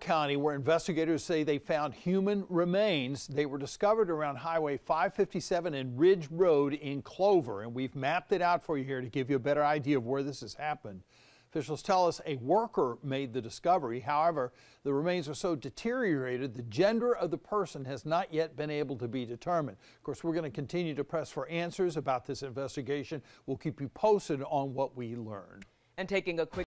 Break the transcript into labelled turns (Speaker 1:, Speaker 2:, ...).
Speaker 1: County, where investigators say they found human remains. They were discovered around Highway 557 and Ridge Road in Clover, and we've mapped it out for you here to give you a better idea of where this has happened. Officials tell us a worker made the discovery. However, the remains are so deteriorated, the gender of the person has not yet been able to be determined. Of course, we're going to continue to press for answers about this investigation. We'll keep you posted on what we learn.
Speaker 2: And taking a quick